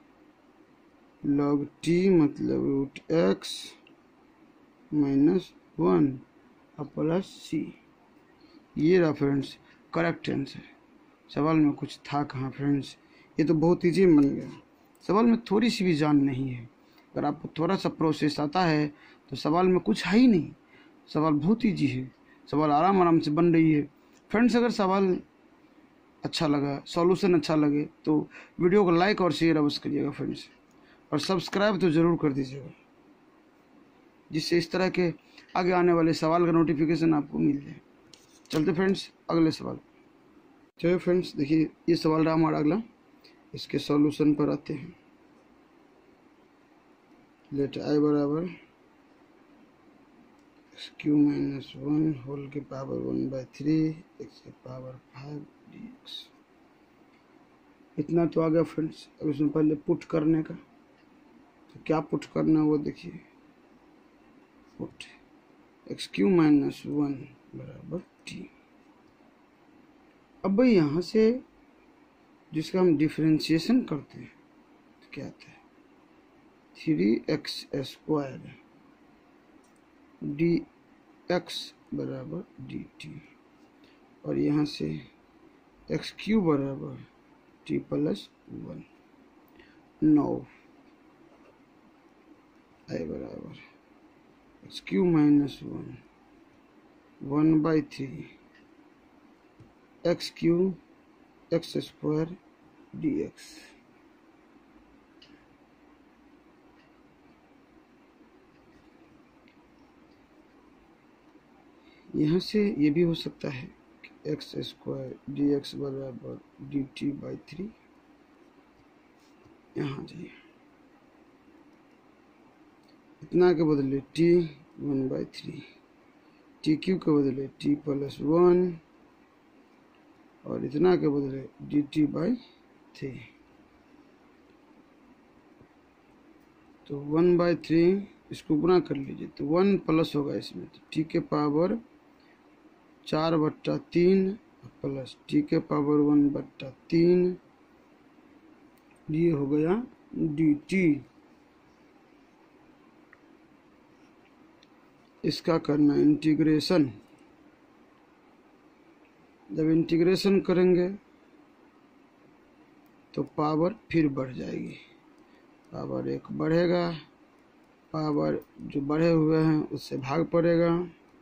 log टी मतलब रूट एक्स माइनस 1 और प्लस सी। ये रहा फ्रेंड्स करेक्ट आंसर। सवाल में कुछ था कहाँ फ्रेंड्स, ये तो बहुत ईजी बन गया। सवाल में थोड़ी सी भी जान नहीं है, अगर आपको थोड़ा सा प्रोसेस आता है तो सवाल में कुछ है ही नहीं। सवाल बहुत ईजी है, सवाल आराम आराम से बन रही है। फ्रेंड्स अगर सवाल अच्छा लगा, सॉल्यूशन अच्छा लगे तो वीडियो को लाइक और शेयर अवश्य करिएगा फ्रेंड्स, और सब्सक्राइब तो ज़रूर कर दीजिएगा, जिससे इस तरह के आगे आने वाले सवाल का नोटिफिकेशन आपको मिल जाए। चलते फ्रेंड्स अगले सवाल। चलिए फ्रेंड्स देखिए, ये सवाल रहा हमारा अगला, इसके सॉल्यूशन पर आते हैं। लेट आई बराबर क्यू माइनस 1 होल के पावर 1/3 एक्स के पावर 5 dx। इतना तो आ गया फ्रेंड्स। अब इसमें पहले पुट करने का, तो क्या पुट करना है वो देखिए। पुट एक्स क्यू माइनस 1 बराबर टी। अब भाई यहाँ से जिसका हम डिफरेंशिएशन करते हैं तो क्या आता है 3x स्क्वायर डी एक्स बराबर डी टी, और यहाँ से एक्स क्यू बराबर टी प्लस 1, 9 आई बराबर X cube minus 1/3 X cube X square D X. यहाँ से ये भी हो सकता है कि एक्स स्क्वायर डी एक्स बराबर डी टी बाई 3। यहाँ जाइए, इतना के बदले टी 1/3, टी क्यू के बदले टी प्लस 1, और इतना के बदले डी टी बाई 3। तो 1/3 इसको गुना कर लीजिए तो 1 प्लस होगा इसमें, तो टी के पावर 4/3 प्लस टी के पावर 1/3, ये हो गया डी टी। इसका करना इंटीग्रेशन। जब इंटीग्रेशन करेंगे तो पावर फिर बढ़ जाएगी, पावर 1 बढ़ेगा, पावर जो बढ़े हुए हैं उससे भाग पड़ेगा,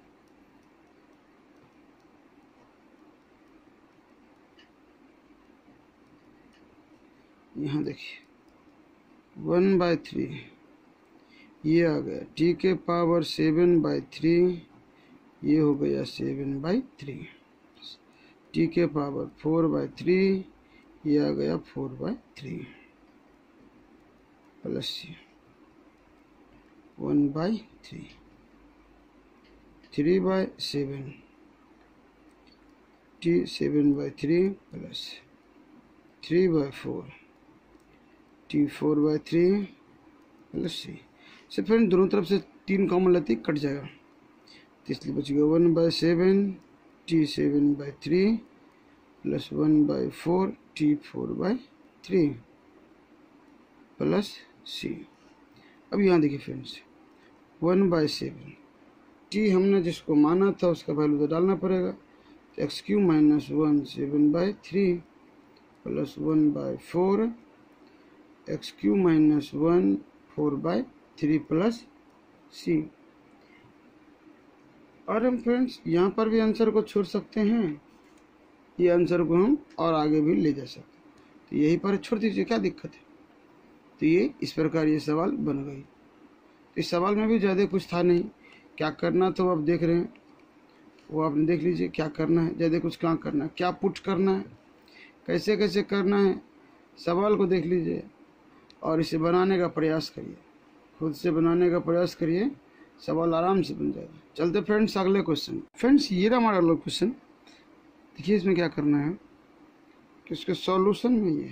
यहाँ देखिए 1/3 ये आ गया, टी के पावर 7/3 ये हो गया 7/3, टी के पावर 4/3 ये आ गया 4/3 plus 1/3, 3/7 T 7/3 plus 3/4 T 4/3 plus C. से फ्रेंड दोनों तरफ से 3 कॉमन लेते ही कट जाएगा, तो इसलिए बच गया 1/7 T 7/3 plus 1/4 T 4/3 plus C. अब यहाँ देखिए फ्रेंड्स 1/7 टी हमने जिसको माना था उसका वैल्यू तो डालना पड़ेगा, तो X cube minus 1 7/3 plus 1/4 X cube minus 1 4/3 plus C. और हम फ्रेंड्स यहाँ पर भी आंसर को छोड़ सकते हैं, ये आंसर को हम और आगे भी ले जा सकते हैं, तो यहीं पर छोड़ दीजिए, क्या दिक्कत है। तो ये इस प्रकार ये सवाल बन गई। इस सवाल में भी ज़्यादा कुछ था नहीं, क्या करना तो आप देख रहे हैं, वो आपने देख लीजिए क्या करना है, ज़्यादा कुछ क्या करना है, क्या पुट करना है, कैसे कैसे करना है, सवाल को देख लीजिए और इसे बनाने का प्रयास करिए, खुद से बनाने का प्रयास करिए, सवाल आराम से बन जाएगा। चलते फ्रेंड्स अगले क्वेश्चन। फ्रेंड्स ये रहा हमारा अगला क्वेश्चन। देखिए इसमें क्या करना है कि इसके सॉल्यूशन में ये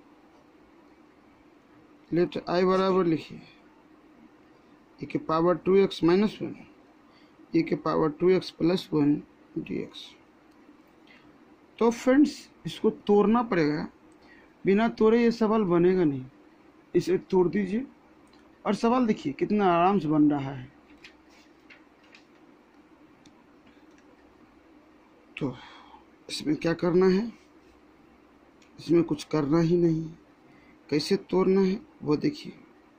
लेट आई बराबर लिखिए e के पावर 2x माइनस 1 e के पावर 2x प्लस 1 dx। तो फ्रेंड्स इसको तोड़ना पड़ेगा, बिना तोड़े ये सवाल बनेगा नहीं। इसे तोड़ दीजिए और सवाल देखिए कितना आराम से बन रहा है। तो इसमें क्या करना है, इसमें कुछ करना ही नहीं, कैसे तोड़ना है वो देखिए।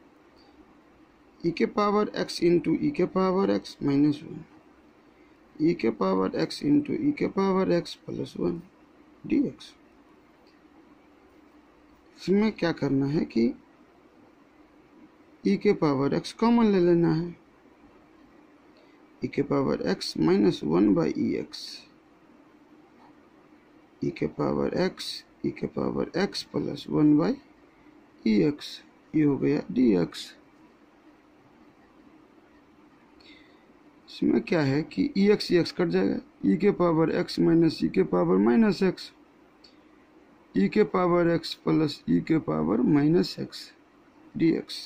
e के पावर x इंटू ई के पावर x माइनस 1 e के पावर x इंटू ई के पावर x प्लस 1 dx। इसमें क्या करना है कि e के पावर x कॉमन ले लेना है, e के power x minus 1/ex, e के पावर x प्लस 1/ex, ये हो गया dx। इसमें क्या है कि ex कट जाएगा, e के पावर x माइनस e के पावर माइनस x, e के पावर x प्लस e के पावर माइनस x dx।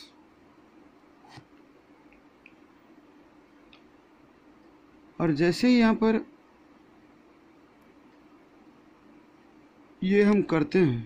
और जैसे ही यहाँ पर ये हम करते हैं,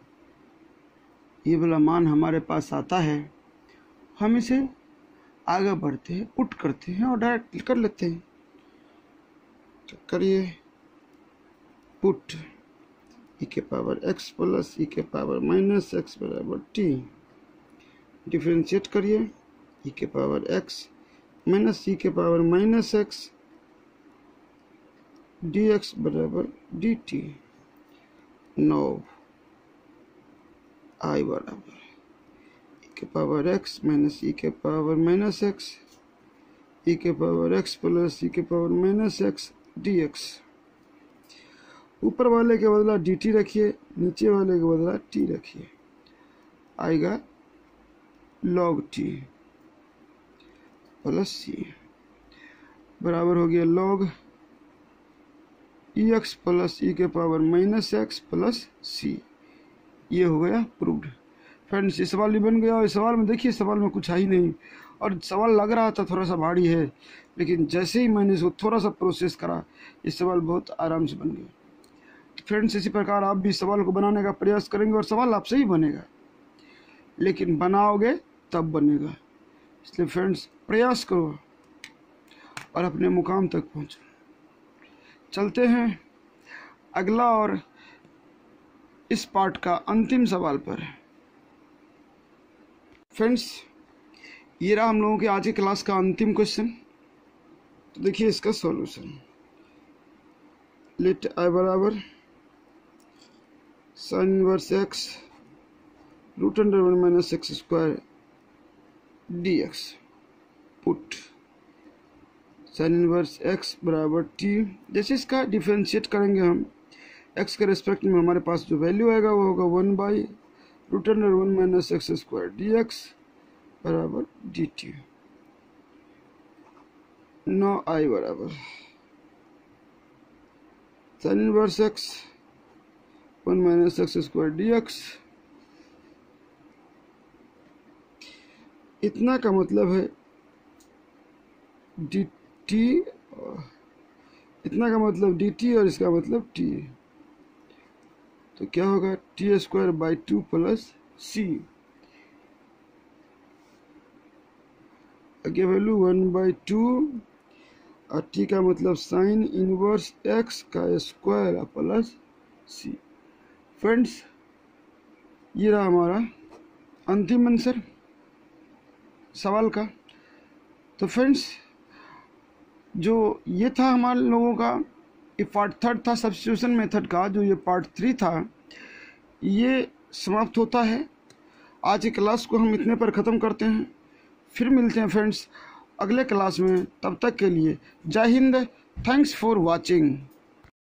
ये वाला मान हमारे पास आता है, हम इसे आगे बढ़ते हैं, पुट करते हैं और डायरेक्ट कर लेते हैं। तो करिए पुट e के पावर x प्लस e के पावर माइनस x बराबर t, डिफ्रेंशिएट करिए e के पावर x माइनस e के पावर माइनस x dx बराबर dt। नो i बराबर e के पावर x माइनस e के पावर माइनस x, e के पावर x प्लस e के पावर माइनस x dx। ऊपर वाले के बदला dt रखिए, नीचे वाले के बदला t रखिए, आएगा log t प्लस c बराबर हो गया log ex प्लस e के power minus x plus c। ये हो गया प्रूव्ड। फ्रेंड्स ये सवाल भी बन गया। और इस सवाल में देखिए, सवाल में कुछ है ही नहीं और सवाल लग रहा था थोड़ा सा भारी है, लेकिन जैसे ही मैंने इसको थोड़ा सा प्रोसेस करा, ये सवाल बहुत आराम से बन गया। फ्रेंड्स इसी प्रकार आप भी सवाल को बनाने का प्रयास करेंगे और सवाल आपसे ही बनेगा, लेकिन बनाओगे तब बनेगा। इसलिए फ्रेंड्स प्रयास करो और अपने मुकाम तक पहुँचो। चलते हैं अगला और इस पार्ट का अंतिम सवाल पर। फ्रेंड्स ये रहा हम लोगों के आज की क्लास का अंतिम क्वेश्चन। तो देखिए इसका सॉल्यूशन। लेट आई बराबर sine inverse x root under 1 minus X square dx। Put sine inverse x बराबर t। जैसे इसका डिफरेंशिएट करेंगे हम, x के रेस्पेक्ट में हमारे पास जो वैल्यू आएगा वो होगा 1/√1 माइनस एक्स स्क्वायर dx बराबर dt। नो i बराबर sine inverse x 1 minus X square dx। इतना का मतलब है dt, इतना का मतलब dt और इसका मतलब t। तो क्या होगा t² / 2 प्लस c। आगे वैल्यू 1/2 और t का मतलब साइन इनवर्स x का स्क्वायर प्लस c। फ्रेंड्स ये रहा हमारा अंतिम आंसर सवाल का। तो फ्रेंड्स, जो ये था हमारे लोगों का ये पार्ट 3 था सब्स्टिट्यूशन मेथड का। जो ये पार्ट 3 था ये समाप्त होता है। आज की क्लास को हम इतने पर ख़त्म करते हैं। फिर मिलते हैं फ्रेंड्स अगले क्लास में। तब तक के लिए जय हिंद। Thanks for watching.